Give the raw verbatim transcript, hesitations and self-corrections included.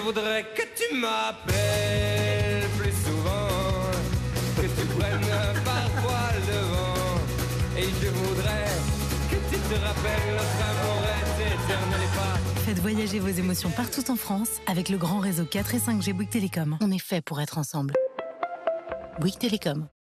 voudrais que tu m'appelles plus souvent, que tu prennes parfois le vent. Et je voudrais que tu te rappelles notre amour est éternel et pas. Faites voyager vos émotions partout en France avec le grand réseau quatre et cinq G Bouygues Télécom. On est fait pour être ensemble. Bouygues Télécom.